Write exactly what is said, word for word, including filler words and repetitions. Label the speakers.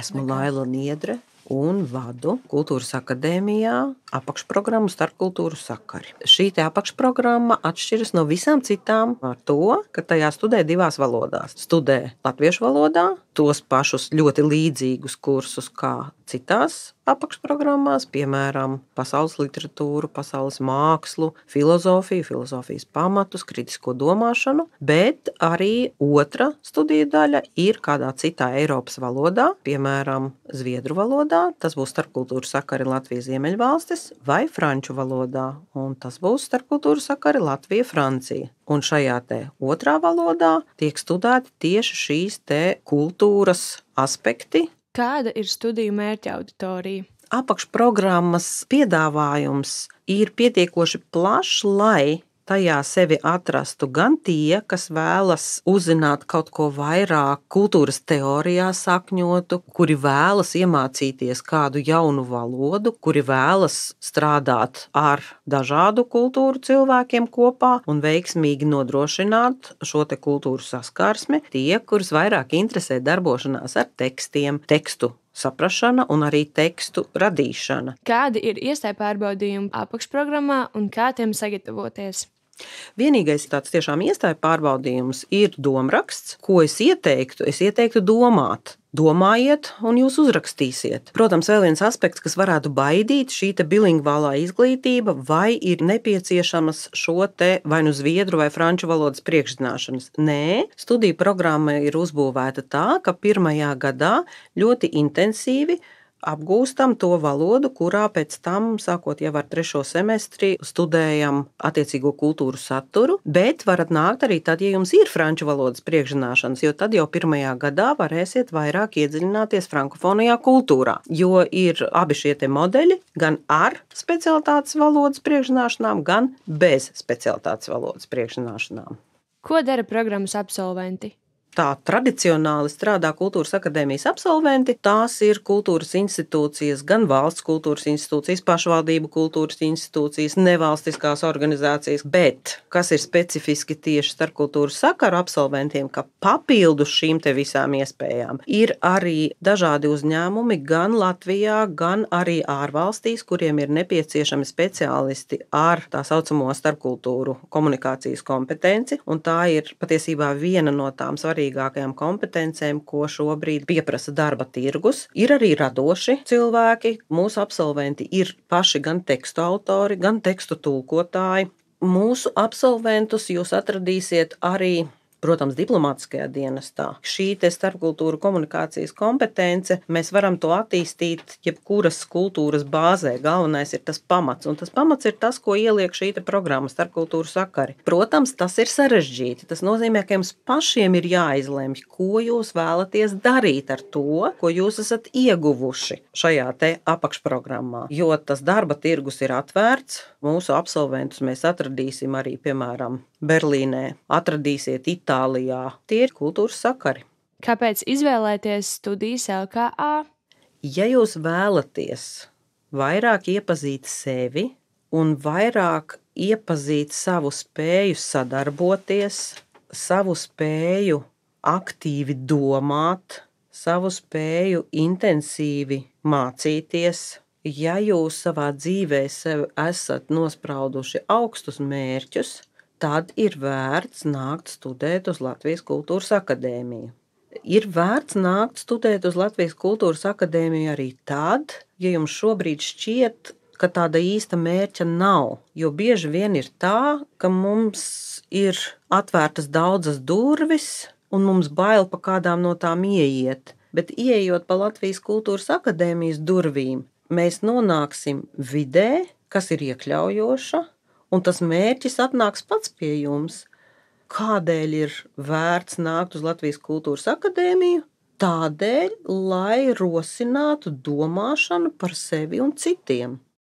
Speaker 1: Esmu Laila Niedre un vadu Kultūras akadēmijā apakšprogrammu Starpkultūru sakari. Šī te apakšprogramma atšķiras no visām citām ar to, ka tajā studē divās valodās. Studē latviešu valodā tos pašus ļoti līdzīgus kursus kā citās apakšprogrammās, piemēram, pasaules literatūru, pasaules mākslu, filozofiju, filozofijas pamatus, kritisko domāšanu, bet arī otra studiju daļa ir kādā citā Eiropas valodā, piemēram, zviedru valodā, tas būs Starpkultūru sakari Latvijas Ziemeļvalstis, vai franču valodā, un tas būs Starpkultūru sakari Latvija, Francija. Un šajā te otrā valodā tiek studēti tieši šīs te kultūras aspekti.
Speaker 2: Kāda ir studiju mērķa auditorija?
Speaker 1: Apakšprogrammas piedāvājums ir pietiekoši plašs, lai tajā sevi atrastu gan tie, kas vēlas uzzināt kaut ko vairāk kultūras teorijā sakņotu, kuri vēlas iemācīties kādu jaunu valodu, kuri vēlas strādāt ar dažādu kultūru cilvēkiem kopā un veiksmīgi nodrošināt šo te kultūru saskarsmi, tie, kurus vairāk interesē darbošanās ar tekstiem, tekstu saprašana un arī tekstu radīšana.
Speaker 2: Kādi ir iestāju pārbaudījumi apakšprogrammā un kā tiem sagatavoties?
Speaker 1: Vienīgais tāds tiešām iestāju pārbaudījums ir domraksts, ko es ieteiktu, es ieteiktu domāt. Domājiet, un jūs uzrakstīsiet. Protams, vēl viens aspekts, kas varētu baidīt, šī te bilingvālā izglītība, vai ir nepieciešamas šo te vai nu zviedru vai franču valodas priekšzināšanas. Nē, studiju programma ir uzbūvēta tā, ka pirmajā gadā ļoti intensīvi apgūstam to valodu, kurā pēc tam, sākot jau ar trešo semestri, studējam attiecīgo kultūru saturu, bet varat nākt arī tad, ja jums ir franču valodas priekšzināšanas, jo tad jau pirmajā gadā varēsiet vairāk iedziļināties frankofonajā kultūrā, jo ir abi šie te modeļi, gan ar specialitātes valodas priekšzināšanām, gan bez specialitātes valodas priekšzināšanām.
Speaker 2: Ko dara programmas absolventi?
Speaker 1: Tā tradicionāli strādā Kultūras akadēmijas absolventi. Tās ir kultūras institūcijas, gan valsts kultūras institūcijas, pašvaldību kultūras institūcijas, nevalstiskās organizācijas, bet kas ir specifiski tieši Starpkultūru sakaru absolventiem, ka papildus šīm te visām iespējām ir arī dažādi uzņēmumi gan Latvijā, gan arī ārvalstīs, kuriem ir nepieciešami speciālisti ar tā saucamo starpkultūru komunikācijas kompetenci, un tā ir patiesībā viena no tām svarīgākajām svarīgākajām kompetencēm, ko šobrīd pieprasa darba tirgus. Ir arī radoši cilvēki. Mūsu absolventi ir paši gan tekstu autori, gan tekstu tulkotāji. Mūsu absolventus jūs atradīsiet arī, protams, diplomātiskajā dienestā. Šī te starpkultūru komunikācijas kompetence, mēs varam to attīstīt jebkuras kultūras bāzē. Galvenais ir tas pamats, un tas pamats ir tas, ko ieliek šī te programma Starpkultūru sakari. Protams, tas ir sarežģīti. Tas nozīmē, ka jums pašiem ir jāizlemj, ko jūs vēlaties darīt ar to, ko jūs esat ieguvuši šajā te apakšprogrammā. Jo tas darba tirgus ir atvērts. Mūsu absolventus mēs atradīsim arī, piemēram, Berlīnē, atradīsiet Itālijā. Tie ir kultūras sakari.
Speaker 2: Kāpēc izvēlēties studijas L K A?
Speaker 1: Ja jūs vēlaties vairāk iepazīt sevi un vairāk iepazīt savu spēju sadarboties, savu spēju aktīvi domāt, savu spēju intensīvi mācīties, ja jūs savā dzīvē sev esat nosprauduši augstus mērķus, tad ir vērts nākt studēt uz Latvijas Kultūras akadēmiju. Ir vērts nākt studēt uz Latvijas Kultūras akadēmiju arī tad, ja jums šobrīd šķiet, ka tāda īsta mērķa nav. Jo bieži vien ir tā, ka mums ir atvērtas daudzas durvis un mums bail pa kādām no tām ieiet. Bet ieejot pa Latvijas Kultūras akadēmijas durvīm, mēs nonāksim vidē, kas ir iekļaujoša, un tas mērķis atnāks pats pie jums. Kādēļ ir vērts nākt uz Latvijas Kultūras akadēmiju? Tādēļ, lai rosinātu domāšanu par sevi un citiem.